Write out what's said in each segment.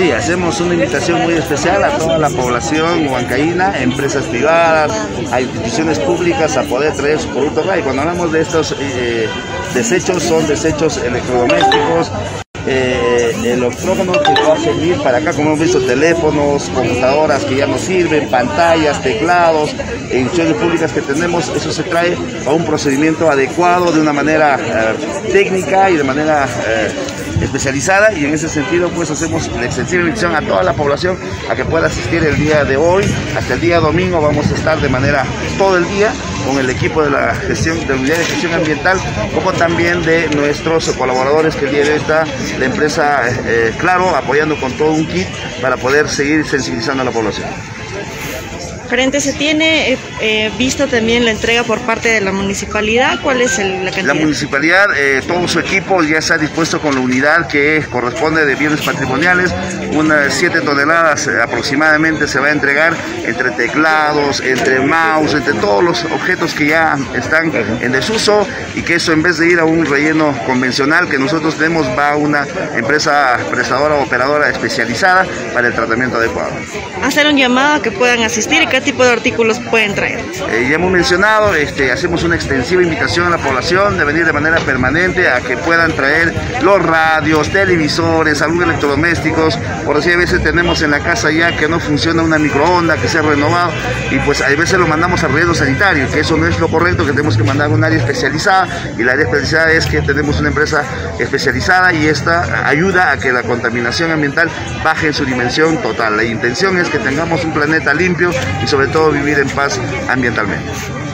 Sí, hacemos una invitación muy especial a toda la población huancaína, empresas privadas, a instituciones públicas a poder traer su producto acá. Y cuando hablamos de estos desechos, son desechos electrodomésticos, electrógenos que va a servir para acá, como hemos visto, teléfonos, computadoras que ya no sirven, pantallas, teclados, instituciones públicas que tenemos. Eso se trae a un procedimiento adecuado, de una manera técnica y de manera especializada, y en ese sentido pues hacemos la extensiva invitación a toda la población a que pueda asistir el día de hoy hasta el día domingo. Vamos a estar de manera todo el día con el equipo de la gestión, de la unidad de gestión ambiental, como también de nuestros colaboradores, que el día de hoy está la empresa Claro, apoyando con todo un kit para poder seguir sensibilizando a la población. Frente, se tiene visto también la entrega por parte de la municipalidad. ¿Cuál es la cantidad? La municipalidad, todo su equipo ya está dispuesto con la unidad que corresponde de bienes patrimoniales. Unas 7 toneladas aproximadamente se va a entregar, entre teclados, entre mouse, entre todos los objetos que ya están en desuso, y que eso, en vez de ir a un relleno convencional que nosotros tenemos, va a una empresa prestadora o operadora especializada para el tratamiento adecuado. Hacer un llamado a que puedan asistir. ¿Y qué tipo de artículos pueden traer? Ya hemos mencionado, hacemos una extensiva invitación a la población de venir de manera permanente a que puedan traer los radios, televisores, algunos electrodomésticos. Por decir, a veces tenemos en la casa ya que no funciona una microonda, que se ha renovado, y pues a veces lo mandamos al relleno sanitario, que eso no es lo correcto, que tenemos que mandar a un área especializada, y la área especializada es que tenemos una empresa especializada, y esta ayuda a que la contaminación ambiental baje en su dimensión total. La intención es que tengamos un planeta limpio y sobre todo vivir en paz ambientalmente.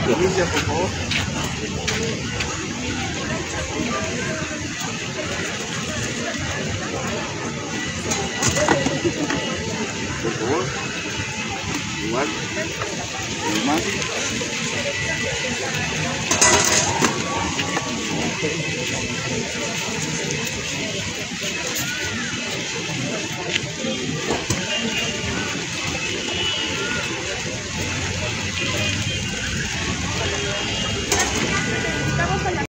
Por favor, igual, más.